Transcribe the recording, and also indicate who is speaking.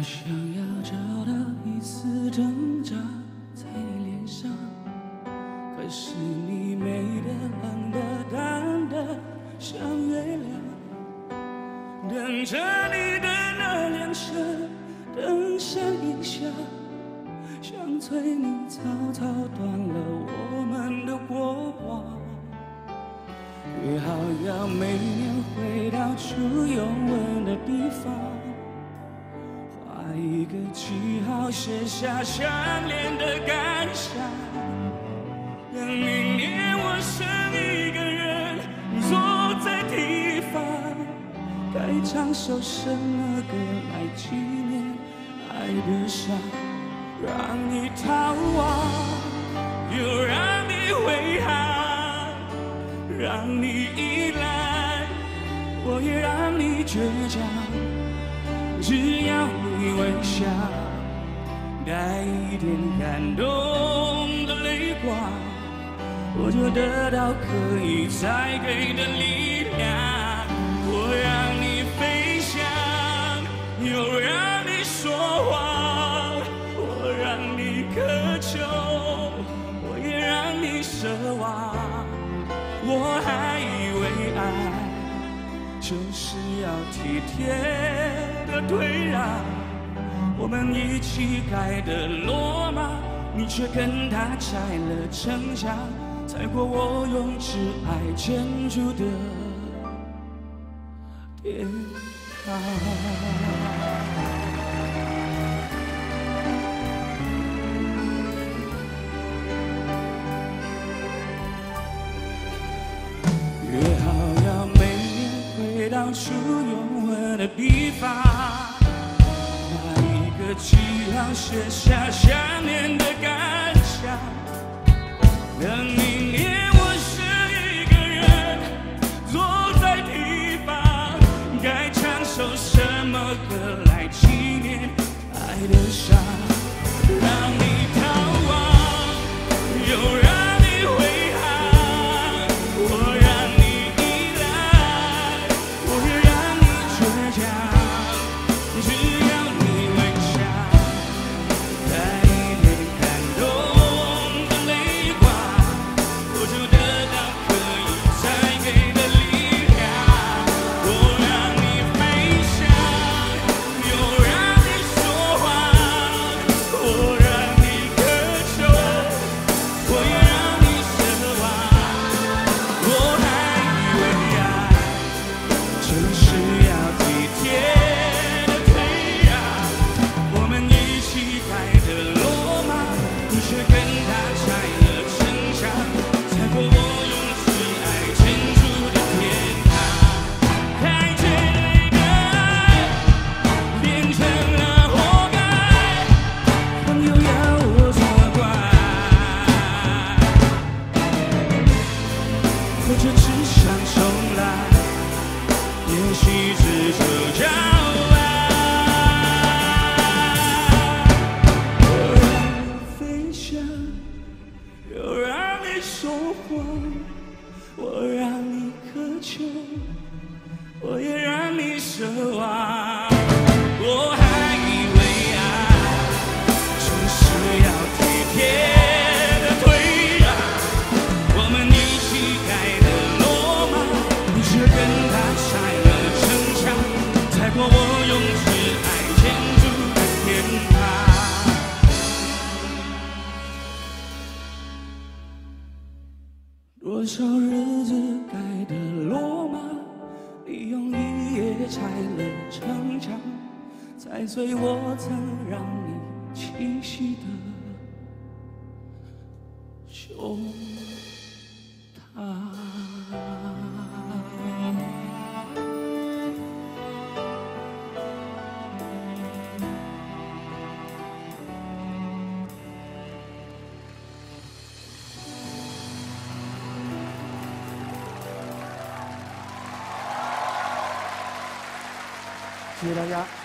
Speaker 1: 我想要找到一丝挣扎在你脸上，可是你美得冷得淡得像月亮。等着你的那辆车灯闪一下，想催你草草断了我们的过往。约好要每年回到初拥吻的地方，画一个记号，写下相恋的感想。等明年我剩一个人坐在地方，该唱首什么歌来纪念爱的伤？让你逃亡，又让你回航，让你依赖，我也让你倔强。只要你微笑，带一点感动的泪光，我就得到可以再给的力量。我让你飞翔，又让你说谎，我让你渴求，我也让你奢望。我还以为爱就是要体贴的退让，我们一起盖的罗马，你却跟他拆了城墙，踩过我用挚爱建筑的天堂。约好要每年回到初拥吻的地方，画一个记号，写下想念的感想。等明年我是一个人坐在地方，该唱首什么歌来纪念爱的伤？让你逃亡，又让你回航，我让你依赖，我也让你倔强。只要你微笑，带一点感动的泪光，我就得到可以再给的力量。我让你飞翔，又让你说谎，我让你渴求，我也让你奢望。我还以为爱就是要体贴的退让，我们一起盖的罗马，你却跟他拆了城墙，踩过我用挚爱建筑的天堂。太绝对的爱变成了活该，朋友要我责怪，或者只想重来，练习自救交爱。我让你飞翔，又让你说谎，我让你渴求，我也让你奢望。我还以为爱就是要体贴的退让，我们一起盖的罗马，你却跟他拆了城墙，踩过我用挚爱建筑的天堂。多少日子盖的罗马，你用一夜拆了城墙，踩碎我曾让你栖息的胸膛。
Speaker 2: 谢谢大家。